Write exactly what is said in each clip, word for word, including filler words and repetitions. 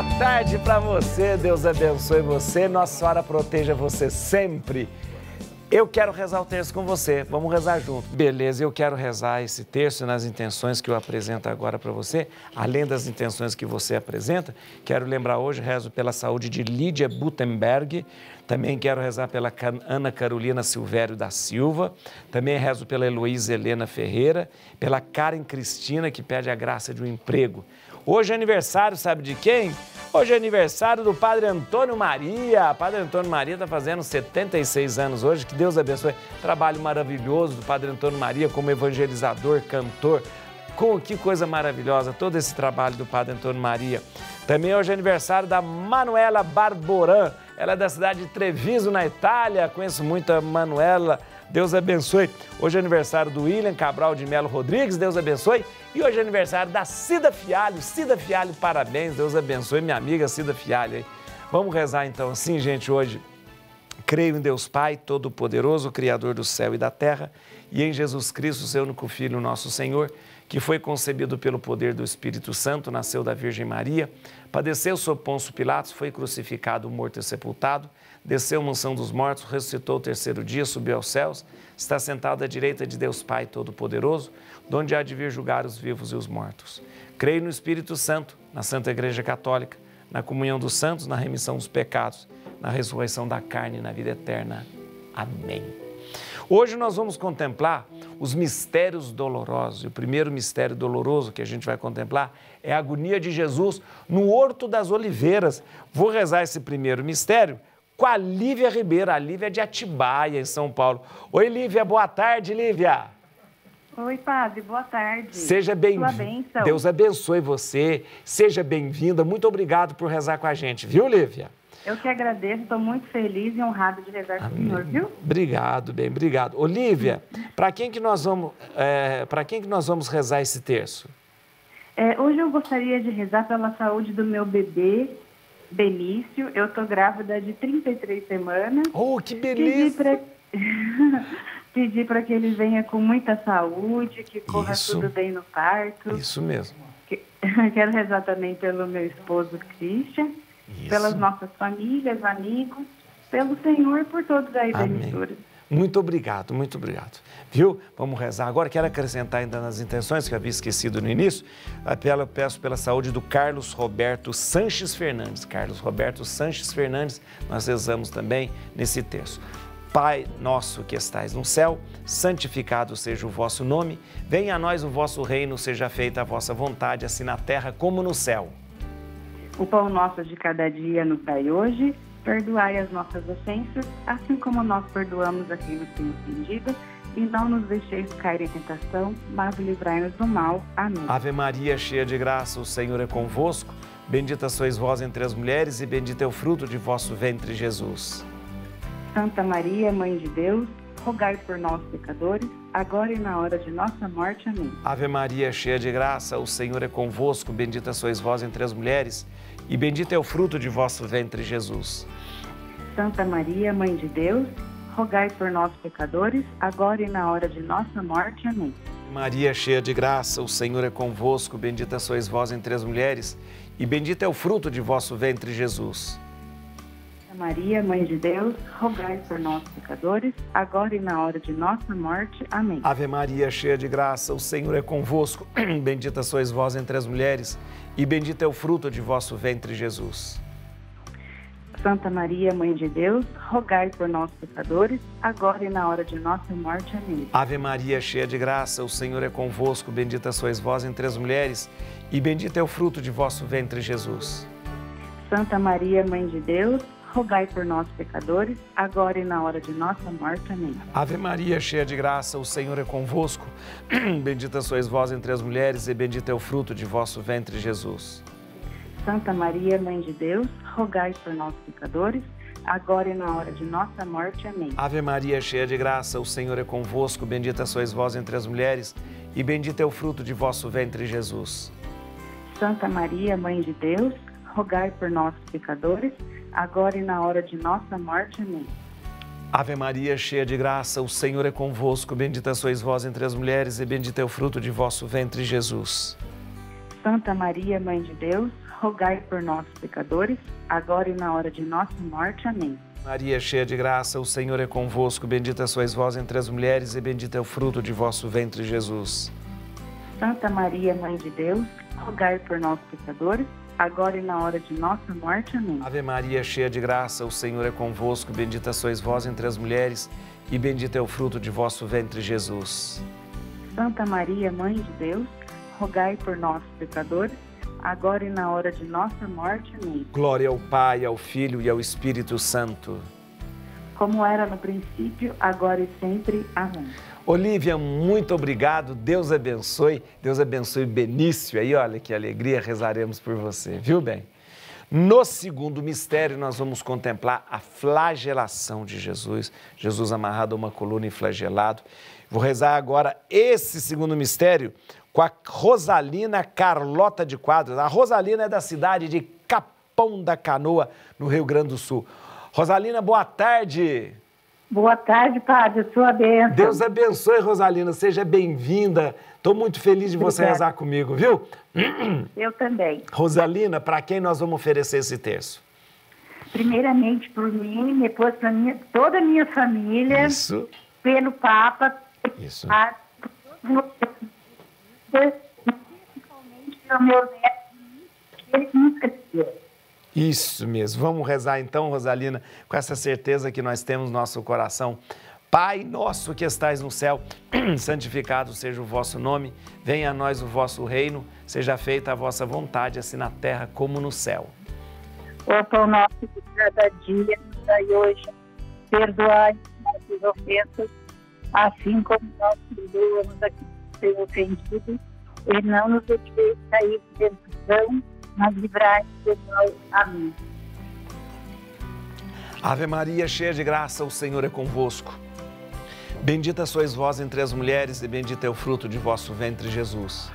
boa tarde para você, Deus abençoe você, Nossa Senhora proteja você sempre. Eu quero rezar o terço com você, vamos rezar junto. Beleza, eu quero rezar esse terço nas intenções que eu apresento agora para você, além das intenções que você apresenta. Quero lembrar hoje, rezo pela saúde de Lídia Butenberg, também quero rezar pela Ana Carolina Silvério da Silva, também rezo pela Heloísa Helena Ferreira, pela Karen Cristina, que pede a graça de um emprego. Hoje é aniversário, sabe de quem? Hoje é aniversário do Padre Antônio Maria. Padre Antônio Maria está fazendo setenta e seis anos hoje, que Deus abençoe. Trabalho maravilhoso do Padre Antônio Maria como evangelizador, cantor. Com que coisa maravilhosa, todo esse trabalho do Padre Antônio Maria. Também hoje é aniversário da Manuela Barboran. Ela é da cidade de Treviso, na Itália. Conheço muito a Manuela. Deus abençoe. Hoje é aniversário do William Cabral de Melo Rodrigues. Deus abençoe. E hoje é aniversário da Cida Fialho. Cida Fialho, parabéns. Deus abençoe minha amiga Cida Fialho. Hein? Vamos rezar então assim, gente, hoje. Creio em Deus Pai, Todo-Poderoso, Criador do céu e da terra, e em Jesus Cristo, seu único Filho, nosso Senhor, que foi concebido pelo poder do Espírito Santo, nasceu da Virgem Maria, padeceu sob Pôncio Pilatos, foi crucificado, morto e sepultado, desceu à mansão dos mortos, ressuscitou o terceiro dia, subiu aos céus, está sentado à direita de Deus Pai Todo-Poderoso, donde há de vir julgar os vivos e os mortos. Creio no Espírito Santo, na Santa Igreja Católica, na comunhão dos santos, na remissão dos pecados, na ressurreição da carne e na vida eterna. Amém. Hoje nós vamos contemplar os mistérios dolorosos. E o primeiro mistério doloroso que a gente vai contemplar é a agonia de Jesus no Horto das Oliveiras. Vou rezar esse primeiro mistério com a Lívia Ribeiro, a Lívia de Atibaia, em São Paulo. Oi, Lívia, boa tarde, Lívia. Oi, padre, boa tarde. Seja bem-vinda. Deus abençoe você. Seja bem-vinda. Muito obrigado por rezar com a gente, viu, Lívia? Eu que agradeço, estou muito feliz e honrada de rezar com o senhor, viu? Obrigado, bem, obrigado. Olívia, para quem que nós vamos, é, para quem que nós vamos rezar esse terço? É, hoje eu gostaria de rezar pela saúde do meu bebê, Benício. Eu estou grávida de trinta e três semanas. Oh, que beleza! Pedir para que ele venha com muita saúde, que corra Isso. tudo bem no parto. Isso mesmo. Que... Quero rezar também pelo meu esposo, Christian. Isso. Pelas nossas famílias, amigos, pelo Senhor e por todos aí da emissora. Muito obrigado, muito obrigado. Viu? Vamos rezar agora. Quero acrescentar ainda nas intenções, que eu havia esquecido no início. Eu peço pela saúde do Carlos Roberto Sanches Fernandes. Carlos Roberto Sanches Fernandes, nós rezamos também nesse terço. Pai nosso que estais no céu, santificado seja o vosso nome. Venha a nós o vosso reino, seja feita a vossa vontade, assim na terra como no céu. O pão nosso de cada dia nos dai hoje, perdoai as nossas ofensas, assim como nós perdoamos a quem nos tem ofendido, e não nos deixeis cair em tentação, mas livrai-nos do mal. Amém. Ave Maria, cheia de graça, o Senhor é convosco, bendita sois vós entre as mulheres, e bendito é o fruto de vosso ventre, Jesus. Santa Maria, Mãe de Deus, rogai por nós, pecadores, agora e na hora de nossa morte. Amém. Ave Maria, cheia de graça, o Senhor é convosco, bendita sois vós entre as mulheres, e bendito é o fruto de vosso ventre, Jesus. Santa Maria, Mãe de Deus, rogai por nós, pecadores, agora e na hora de nossa morte. Amém. Maria, cheia de graça, o Senhor é convosco, bendita sois vós entre as mulheres, e bendito é o fruto de vosso ventre, Jesus. Santa Maria, Mãe de Deus, rogai por nós, pecadores, agora e na hora de nossa morte. Amém. Ave Maria, cheia de graça, o Senhor é convosco, bendita sois vós entre as mulheres, e bendito é o fruto de vosso ventre, Jesus. Santa Maria, Mãe de Deus, rogai por nós, pecadores, agora e na hora de nossa morte. Amém. Ave Maria, cheia de graça, o Senhor é convosco, bendita sois vós entre as mulheres, e bendito é o fruto de vosso ventre, Jesus. Santa Maria, Mãe de Deus, rogai por nós, pecadores, agora e na hora de nossa morte. Amém. Ave Maria, cheia de graça, o Senhor é convosco, bendita sois vós entre as mulheres, e bendito é o fruto de vosso ventre, Jesus. Santa Maria, Mãe de Deus, rogai por nós, pecadores, agora e na hora de nossa morte. Amém. Ave Maria, cheia de graça, o Senhor é convosco, bendita sois vós entre as mulheres, e bendito é o fruto de vosso ventre, Jesus. Santa Maria, Mãe de Deus, rogai por nós, pecadores, agora e na hora de nossa morte. Amém. Ave Maria, cheia de graça, o Senhor é convosco, bendita sois vós entre as mulheres, e bendito é o fruto de vosso ventre, Jesus. Santa Maria, Mãe de Deus, rogai por nós, pecadores, agora e na hora de nossa morte. Amém. Maria, cheia de graça, o Senhor é convosco. Bendita sois vós entre as mulheres e bendito é o fruto de vosso ventre, Jesus. Santa Maria, Mãe de Deus, rogai por nós, pecadores, agora e na hora de nossa morte. Amém. Ave Maria, cheia de graça, o Senhor é convosco. Bendita sois vós entre as mulheres e bendito é o fruto de vosso ventre, Jesus. Santa Maria, Mãe de Deus, rogai por nós, pecadores, agora e na hora de nossa morte. Amém. Glória ao Pai, ao Filho e ao Espírito Santo. Como era no princípio, agora e sempre. Amém. Olívia, muito obrigado. Deus abençoe. Deus abençoe Benício. Aí, olha que alegria, rezaremos por você, viu bem? No segundo mistério, nós vamos contemplar a flagelação de Jesus. Jesus amarrado a uma coluna e flagelado. Vou rezar agora esse segundo mistério com a Rosalina Carlota de Quadros. A Rosalina é da cidade de Capão da Canoa, no Rio Grande do Sul. Rosalina, boa tarde. Boa tarde, padre, sua bênção. Deus abençoe, Rosalina, seja bem-vinda. Estou muito feliz de você Obrigada. rezar comigo, viu? Eu também. Rosalina, para quem nós vamos oferecer esse terço? Primeiramente por mim, depois para minha, toda a minha família. Isso. Pelo Papa. Isso. A, principalmente pelo meu neto, ele me esqueceu. Isso mesmo. Vamos rezar então, Rosalina, com essa certeza que nós temos no nosso coração. Pai nosso que estais no céu, santificado seja o vosso nome, venha a nós o vosso reino, seja feita a vossa vontade, assim na terra como no céu. O pão nosso de cada dia, nos dai hoje, perdoai nossas ofensas, assim como nós perdoamos a quem nos tem ofendido, e não nos deixeis cair de tentação, mas livrai-nos do mal. Amém. Ave Maria, cheia de graça, o Senhor é convosco. Bendita sois vós entre as mulheres e bendito é o fruto de vosso ventre, Jesus.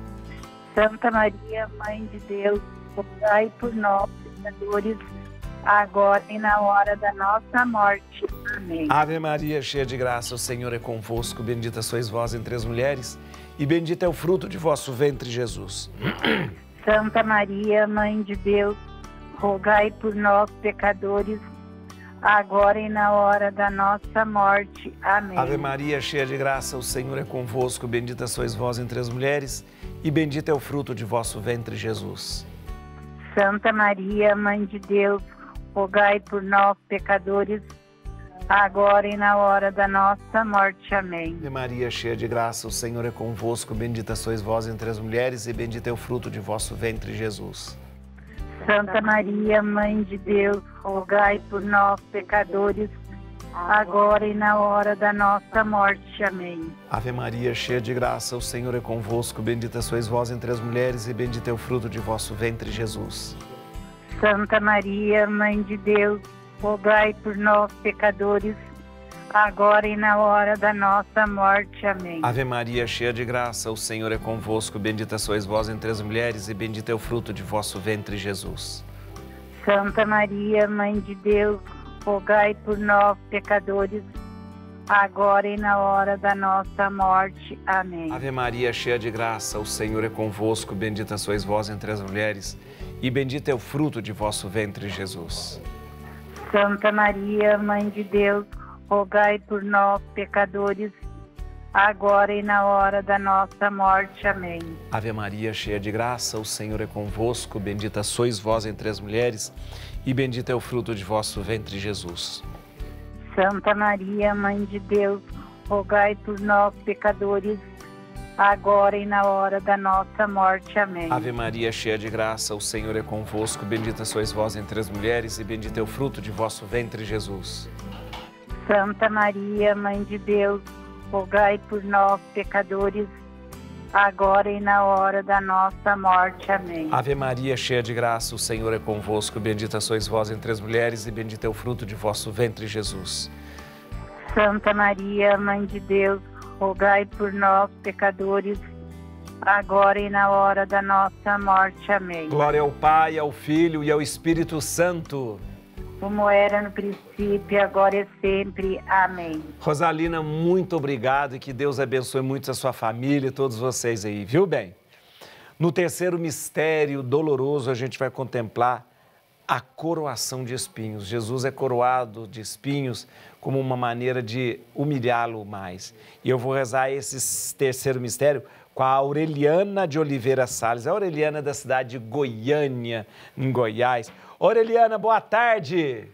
Santa Maria, Mãe de Deus, rogai por nós, pecadores, agora e na hora da nossa morte. Amém. Ave Maria, cheia de graça, o Senhor é convosco. Bendita sois vós entre as mulheres e bendito é o fruto de vosso ventre, Jesus. Santa Maria, Mãe de Deus, rogai por nós, pecadores, agora e na hora da nossa morte. Amém. Ave Maria, cheia de graça, o Senhor é convosco. Bendita sois vós entre as mulheres e bendito é o fruto de vosso ventre, Jesus. Santa Maria, Mãe de Deus, rogai por nós, pecadores, agora e na hora da nossa morte. Amém. Ave Maria, cheia de graça, o Senhor é convosco. Bendita sois vós entre as mulheres e bendito é o fruto de vosso ventre, Jesus. Santa Maria, Mãe de Deus, rogai por nós, pecadores, agora e na hora da nossa morte. Amém. Ave Maria, cheia de graça, o Senhor é convosco. Bendita sois vós entre as mulheres e bendito é o fruto de vosso ventre, Jesus. Santa Maria, Mãe de Deus, rogai por nós, pecadores, agora e na hora da nossa morte. Amém. Ave Maria, cheia de graça, o Senhor é convosco. Bendita sois vós entre as mulheres e bendito é o fruto de vosso ventre, Jesus. Santa Maria, Mãe de Deus, rogai por nós, pecadores, agora e na hora da nossa morte. Amém. Ave Maria, cheia de graça, o Senhor é convosco. Bendita sois vós entre as mulheres e bendito é o fruto de vosso ventre, Jesus. Santa Maria, Mãe de Deus, rogai por nós, pecadores, agora e na hora da nossa morte. Amém. Ave Maria, cheia de graça, o Senhor é convosco. Bendita sois vós entre as mulheres e bendito é o fruto de vosso ventre, Jesus. Santa Maria, Mãe de Deus, rogai por nós, pecadores, agora e na hora da nossa morte. Amém. Ave Maria, cheia de graça, o Senhor é convosco. Bendita sois vós entre as mulheres e bendito é o fruto de vosso ventre, Jesus. Santa Maria, Mãe de Deus, rogai por nós, pecadores, agora e na hora da nossa morte. Amém. Ave Maria, cheia de graça, o Senhor é convosco. Bendita sois vós entre as mulheres e bendito é o fruto de vosso ventre, Jesus. Santa Maria, Mãe de Deus, rogai por nós, pecadores, agora e na hora da nossa morte. Amém. Glória ao Pai, ao Filho e ao Espírito Santo. Como era no princípio, agora e sempre. Amém. Rosalina, muito obrigado e que Deus abençoe muito a sua família e todos vocês aí, viu bem? No terceiro mistério doloroso, a gente vai contemplar a coroação de espinhos. Jesus é coroado de espinhos como uma maneira de humilhá-lo mais. E eu vou rezar esse terceiro mistério com a Aureliana de Oliveira Salles. A Aureliana é da cidade de Goiânia, em Goiás. Aureliana, boa tarde.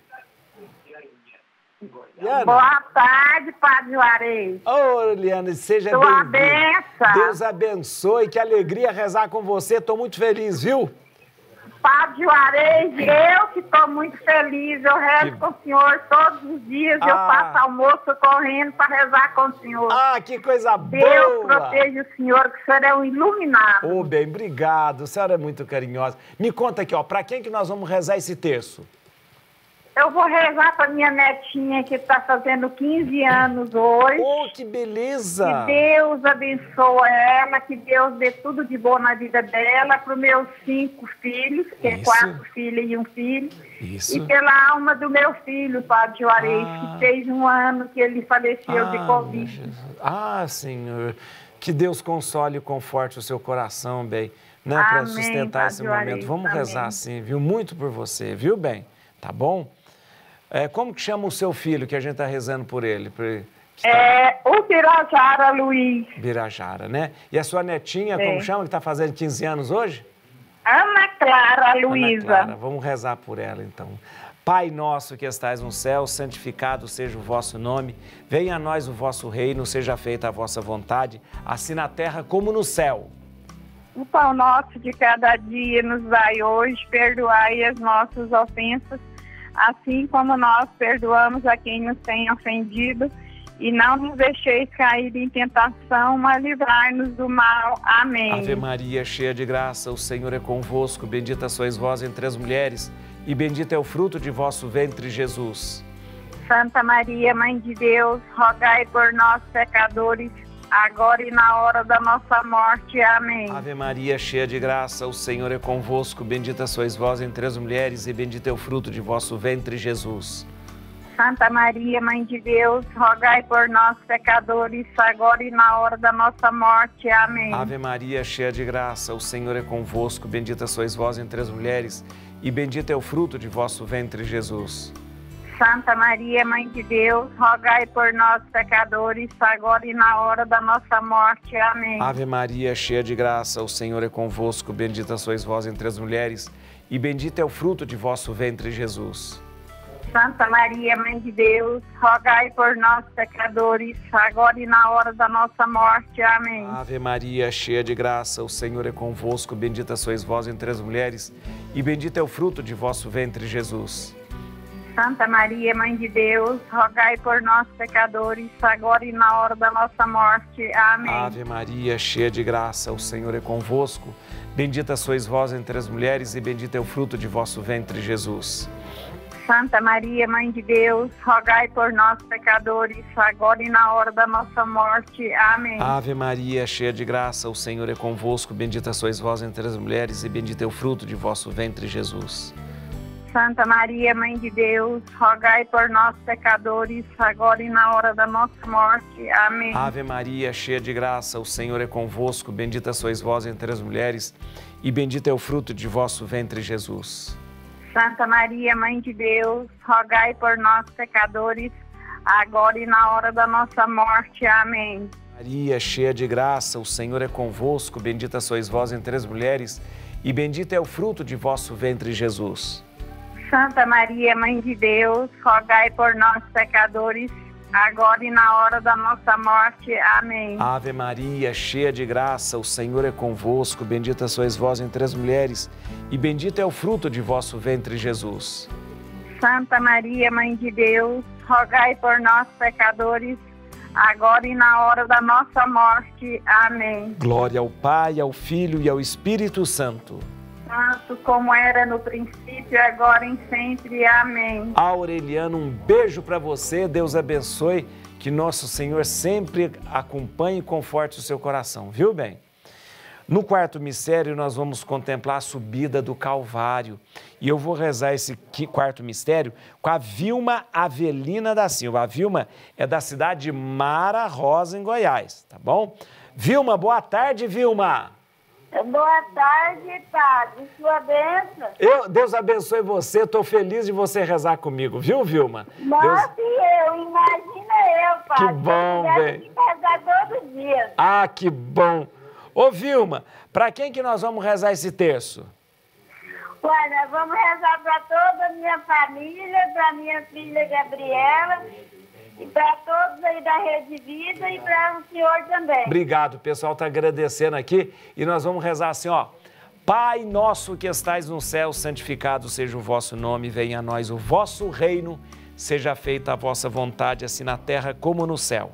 Aureliana. Boa tarde, Padre Juarez. Ô, Aureliana, seja bem-vinda. Deus abençoe, que alegria rezar com você. Estou muito feliz, viu? Padre Juarez, eu que estou muito feliz, eu rezo que... com o senhor todos os dias, ah. eu faço almoço correndo para rezar com o senhor. Ah, que coisa boa! Deus proteja o senhor, que o senhor é um iluminado. Ô, oh, bem, obrigado, a senhora é muito carinhosa. Me conta aqui, ó, para quem que nós vamos rezar esse terço? Eu vou rezar para minha netinha que está fazendo quinze anos hoje. Oh, que beleza! Que Deus abençoe ela, que Deus dê tudo de bom na vida dela, para os meus cinco filhos, que Isso. é quatro filhas e um filho. Isso. E pela alma do meu filho, Padre Juarez, ah. que fez um ano que ele faleceu ah, de Covid. Ah, Senhor, que Deus console e conforte o seu coração, bem, né, para sustentar esse momento. Juarez, Vamos amém. rezar assim, viu? Muito por você, viu, bem? Tá bom? É, como que chama o seu filho, que a gente está rezando por ele? Por, tá... É o Birajara Luiz. Birajara, né? E a sua netinha, é. como chama, que está fazendo quinze anos hoje? Ana Clara Luísa. Ana Clara, vamos rezar por ela, então. Pai nosso que estais no céu, santificado seja o vosso nome. Venha a nós o vosso reino, seja feita a vossa vontade, assim na terra como no céu. O pão nosso de cada dia nos dai hoje, perdoai as nossas ofensas, assim como nós perdoamos a quem nos tem ofendido, e não nos deixeis cair em tentação, mas livrai-nos do mal. Amém. Ave Maria, cheia de graça, o Senhor é convosco, bendita sois vós entre as mulheres, e bendito é o fruto de vosso ventre, Jesus. Santa Maria, Mãe de Deus, rogai por nós, pecadores, agora e na hora da nossa morte. Amém. Ave Maria, cheia de graça, o Senhor é convosco, bendita sois vós entre as mulheres e bendito é o fruto de vosso ventre, Jesus. Santa Maria, Mãe de Deus, rogai por nós, pecadores, agora e na hora da nossa morte. Amém. Ave Maria, cheia de graça, o Senhor é convosco, bendita sois vós entre as mulheres e bendito é o fruto de vosso ventre, Jesus. Santa Maria, Mãe de Deus, rogai por nós, pecadores, agora e na hora da nossa morte. Amém. Ave Maria, cheia de graça, o Senhor é convosco, bendita sois vós entre as mulheres, e bendito é o fruto de vosso ventre, Jesus. Santa Maria, Mãe de Deus, rogai por nós, pecadores, agora e na hora da nossa morte. Amém. Ave Maria, cheia de graça, o Senhor é convosco, bendita sois vós entre as mulheres, e bendito é o fruto de vosso ventre, Jesus. Santa Maria, Mãe de Deus, rogai por nós, pecadores, agora e na hora da nossa morte. Amém. Ave Maria, cheia de graça, o Senhor é convosco, bendita sois vós entre as mulheres, e bendito é o fruto de vosso ventre, Jesus. Santa Maria, Mãe de Deus, rogai por nós, pecadores, agora e na hora da nossa morte. Amém. Ave Maria, cheia de graça, o Senhor é convosco, bendita sois vós entre as mulheres, e bendito é o fruto de vosso ventre, Jesus. Santa Maria, Mãe de Deus, rogai por nós, pecadores, agora e na hora da nossa morte. Amém. Ave Maria, cheia de graça, o Senhor é convosco, bendita sois vós entre as mulheres, e bendito é o fruto de vosso ventre, Jesus. Santa Maria, Mãe de Deus, rogai por nós, pecadores, agora e na hora da nossa morte. Amém. Maria, cheia de graça, o Senhor é convosco, bendita sois vós entre as mulheres, e bendito é o fruto de vosso ventre, Jesus. Santa Maria, Mãe de Deus, rogai por nós, pecadores, agora e na hora da nossa morte. Amém. Ave Maria, cheia de graça, o Senhor é convosco, bendita sois vós entre as mulheres, e bendito é o fruto de vosso ventre, Jesus. Santa Maria, Mãe de Deus, rogai por nós, pecadores, agora e na hora da nossa morte. Amém. Glória ao Pai, ao Filho e ao Espírito Santo. Santo como era no princípio, agora e sempre. Amém. Aureliano, um beijo para você, Deus abençoe, que nosso Senhor sempre acompanhe e conforte o seu coração, viu bem? No quarto mistério, nós vamos contemplar a subida do Calvário. E eu vou rezar esse quarto mistério com a Vilma Avelina da Silva. A Vilma é da cidade de Mara Rosa, em Goiás, tá bom? Vilma, boa tarde, Vilma. Boa tarde, Padre. Sua bênção. Eu, Deus abençoe você. Estou feliz de você rezar comigo, viu, Vilma? Nossa, Deus... eu. Imagina eu, Padre. Que bom, bem. Eu rezar todo dia. Ah, que bom. Ô, Vilma, para quem que nós vamos rezar esse terço? Ué, nós vamos rezar para toda a minha família, para minha filha Gabriela, e para todos aí da Rede Vida e para o senhor também. Obrigado, o pessoal está agradecendo aqui. E nós vamos rezar assim, ó. Pai nosso que estais no céu, santificado seja o vosso nome, venha a nós o vosso reino, seja feita a vossa vontade, assim na terra como no céu.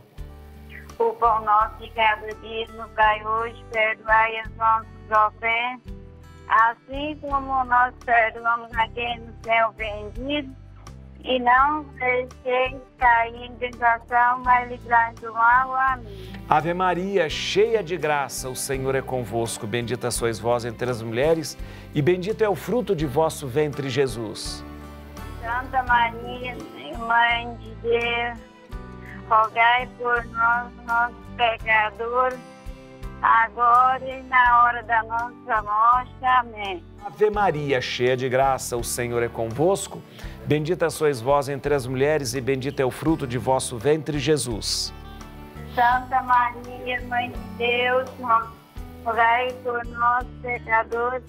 O pão nosso de cada dia nos dai hoje, perdoai as nossas ofensas, assim como nós perdoamos a quem nos tem ofendido, e não deixeis cair em tentação, mas livrai-nos do mal. Amém. Ave Maria, cheia de graça, o Senhor é convosco. Bendita sois vós entre as mulheres, e bendito é o fruto de vosso ventre, Jesus. Santa Maria, Mãe de Deus, rogai por nós, nossos pecadores, agora e na hora da nossa morte. Amém. Ave Maria, cheia de graça, o Senhor é convosco. Bendita sois vós entre as mulheres, e bendito é o fruto de vosso ventre, Jesus. Santa Maria, Mãe de Deus, rogai por nós, pecadores,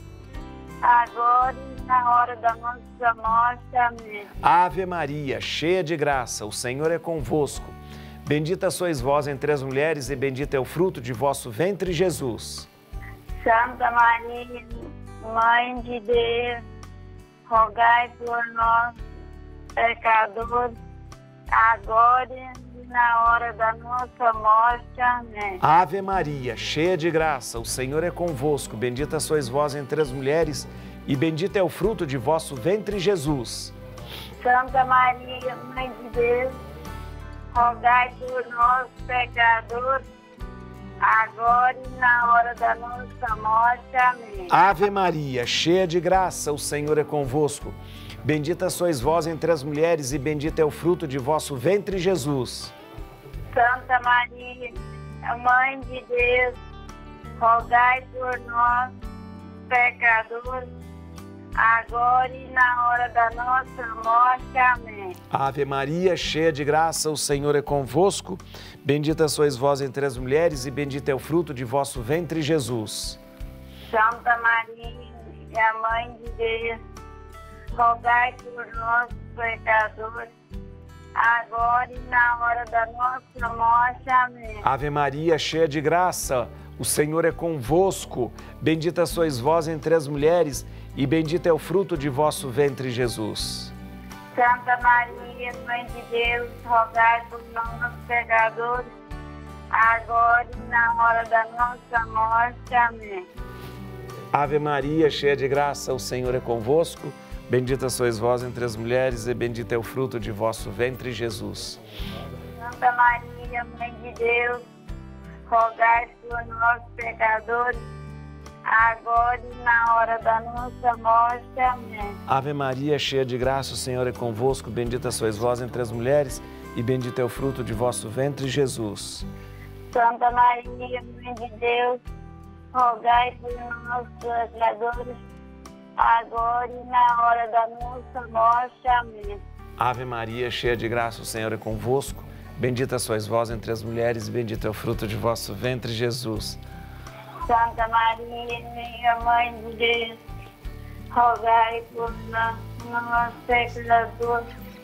agora e na hora da nossa morte. Amém. Ave Maria, cheia de graça, o Senhor é convosco. Bendita sois vós entre as mulheres, e bendito é o fruto de vosso ventre, Jesus. Santa Maria, Mãe de Deus, rogai por nós, pecadores, agora e na hora da nossa morte. Amém. Ave Maria, cheia de graça, o Senhor é convosco. Bendita sois vós entre as mulheres, e bendito é o fruto de vosso ventre, Jesus. Santa Maria, Mãe de Deus, rogai por nós, pecadores, agora e na hora da nossa morte. Amém. Ave Maria, cheia de graça, o Senhor é convosco. Bendita sois vós entre as mulheres, e bendito é o fruto de vosso ventre, Jesus. Santa Maria, Mãe de Deus, rogai por nós, pecadores, agora e na hora da nossa morte. Amém. Ave Maria, cheia de graça, o Senhor é convosco. Bendita sois vós entre as mulheres, e bendito é o fruto de vosso ventre, Jesus. Santa Maria, Mãe de Deus, rogai por nós, pecadores, agora e na hora da nossa morte. Amém. Ave Maria, cheia de graça, o Senhor é convosco. Bendita sois vós entre as mulheres, e bendito é o fruto de vosso ventre, Jesus. Santa Maria, Mãe de Deus, rogai por nós, pecadores, agora e na hora da nossa morte. Amém. Ave Maria, cheia de graça, o Senhor é convosco. Bendita sois vós entre as mulheres, e bendito é o fruto de vosso ventre, Jesus. Santa Maria, Mãe de Deus, rogai por nós, pecadores, agora e na hora da nossa morte. Amém. Ave Maria, cheia de graça, o Senhor é convosco. Bendita sois vós entre as mulheres, e bendito é o fruto de vosso ventre, Jesus. Santa Maria, Mãe de Deus, rogai por nós, pecadores, agora e na hora da nossa morte. Amém. Ave Maria, cheia de graça, o Senhor é convosco. Bendita sois vós entre as mulheres, e bendito é o fruto de vosso ventre, Jesus. Santa Maria, minha Mãe de Deus, rogai por nós, nós pecadores,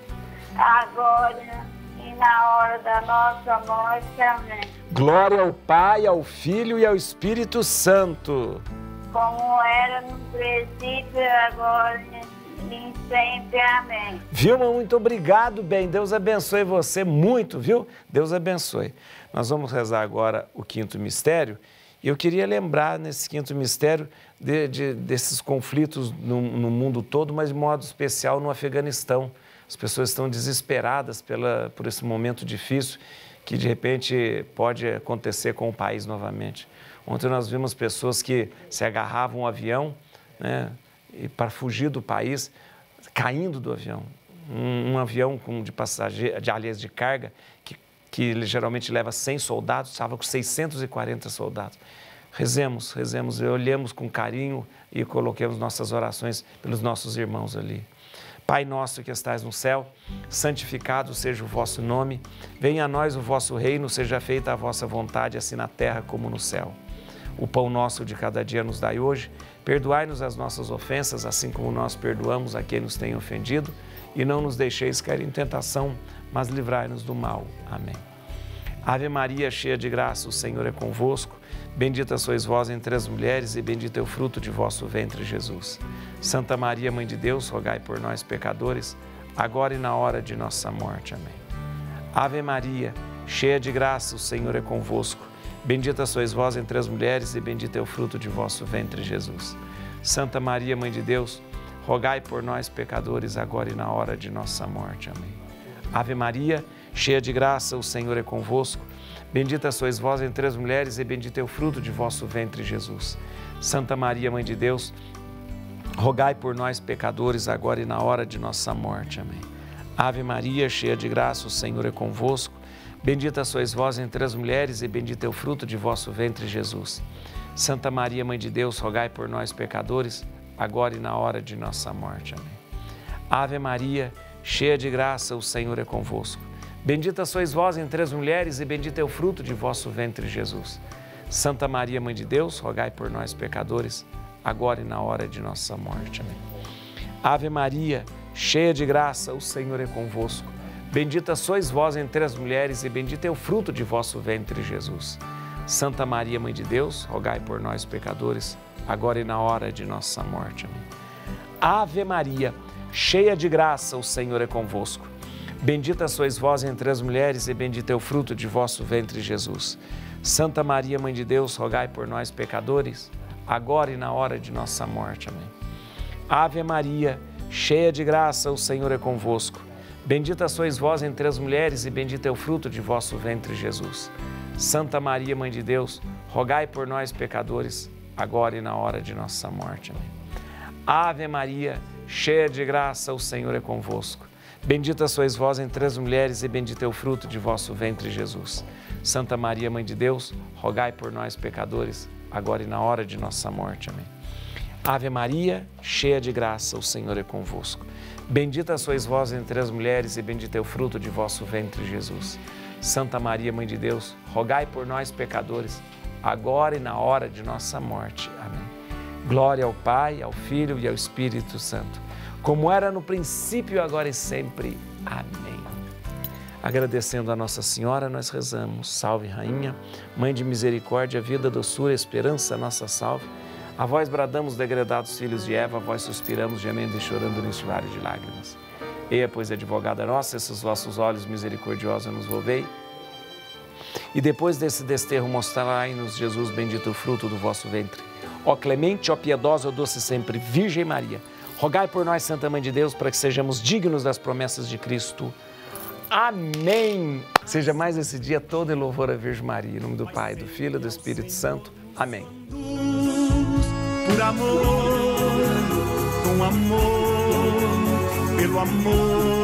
agora e na hora da nossa morte. Amém. Glória ao Pai, ao Filho e ao Espírito Santo. Como era no princípio, agora e sempre. Amém. Vilma, muito obrigado, bem. Deus abençoe você muito, viu? Deus abençoe. Nós vamos rezar agora o quinto mistério. E eu queria lembrar, nesse quinto mistério, de, de, desses conflitos no, no mundo todo, mas de modo especial no Afeganistão. As pessoas estão desesperadas pela, por esse momento difícil que, de repente, pode acontecer com o país novamente. Ontem nós vimos pessoas que se agarravam ao avião, né, e para fugir do país, caindo do avião. Um, um avião com, de passageiros, de, aliás, de carga, que que ele geralmente leva cem soldados, estava com seiscentos e quarenta soldados. Rezemos, rezemos, olhemos com carinho e coloquemos nossas orações pelos nossos irmãos ali. Pai nosso que estais no céu, santificado seja o vosso nome, venha a nós o vosso reino, seja feita a vossa vontade, assim na terra como no céu. O pão nosso de cada dia nos dai hoje, perdoai-nos as nossas ofensas, assim como nós perdoamos a quem nos tem ofendido, e não nos deixeis cair em tentação, mas livrai-nos do mal. Amém. Ave Maria, cheia de graça, o Senhor é convosco. Bendita sois vós entre as mulheres e bendito é o fruto de vosso ventre, Jesus. Santa Maria, Mãe de Deus, rogai por nós, pecadores, agora e na hora de nossa morte. Amém. Ave Maria, cheia de graça, o Senhor é convosco. Bendita sois vós entre as mulheres e bendito é o fruto de vosso ventre, Jesus. Santa Maria, Mãe de Deus, rogai por nós, pecadores, agora e na hora de nossa morte. Amém. Ave Maria, cheia de graça, o Senhor é convosco. Bendita sois vós entre as mulheres e bendito é o fruto de vosso ventre, Jesus. Santa Maria, Mãe de Deus, rogai por nós, pecadores, agora e na hora de nossa morte. Amém. Ave Maria, cheia de graça, o Senhor é convosco. Bendita sois vós entre as mulheres e bendito é o fruto de vosso ventre, Jesus. Santa Maria, Mãe de Deus, rogai por nós, pecadores, agora e na hora de nossa morte. Amém. Ave Maria, cheia de graça, o Senhor é convosco. Bendita sois vós entre as mulheres e bendito é o fruto de vosso ventre, Jesus. Santa Maria, Mãe de Deus, rogai por nós, pecadores, agora e na hora de nossa morte. Amém. Ave Maria, cheia de graça, o Senhor é convosco. Bendita sois vós entre as mulheres e bendito é o fruto de vosso ventre, Jesus. Santa Maria, Mãe de Deus, rogai por nós, pecadores, agora e na hora de nossa morte. Amém. Ave Maria, cheia de graça, o Senhor é convosco. Bendita sois vós entre as mulheres e bendito é o fruto de vosso ventre, Jesus. Santa Maria, Mãe de Deus, rogai por nós, pecadores, agora e na hora de nossa morte. Amém. Ave Maria, cheia de graça, o Senhor é convosco. Bendita sois vós entre as mulheres e bendito é o fruto de vosso ventre, Jesus. Santa Maria, Mãe de Deus, rogai por nós, pecadores, agora e na hora de nossa morte. Amém. Ave Maria, cheia de graça, o Senhor é convosco. Bendita sois vós entre as mulheres e bendito é o fruto de vosso ventre, Jesus. Santa Maria, Mãe de Deus, rogai por nós, pecadores, agora e na hora de nossa morte. Amém. Ave Maria, cheia de graça, o Senhor é convosco. Bendita sois vós entre as mulheres e bendito é o fruto de vosso ventre, Jesus. Santa Maria, Mãe de Deus, rogai por nós, pecadores, agora e na hora de nossa morte. Amém. Glória ao Pai, ao Filho e ao Espírito Santo, como era no princípio, agora e sempre. Amém. Agradecendo a Nossa Senhora, nós rezamos. Salve, Rainha, Mãe de misericórdia, vida, doçura, esperança, nossa salve. A vós bradamos, degredados filhos de Eva, a vós suspiramos, gemendo e chorando neste vale de lágrimas. Eia, pois, advogada nossa, esses vossos olhos misericordiosos nos volvei. E depois desse desterro mostrai-nos, Jesus, bendito o fruto do vosso ventre. Ó clemente, ó piedosa, ó doce sempre, Virgem Maria, rogai por nós, Santa Mãe de Deus, para que sejamos dignos das promessas de Cristo. Amém. Seja mais esse dia todo em louvor à Virgem Maria. Em nome do Pai, do Filho e do Espírito Santo. Amém. Por amor, com amor, pelo amor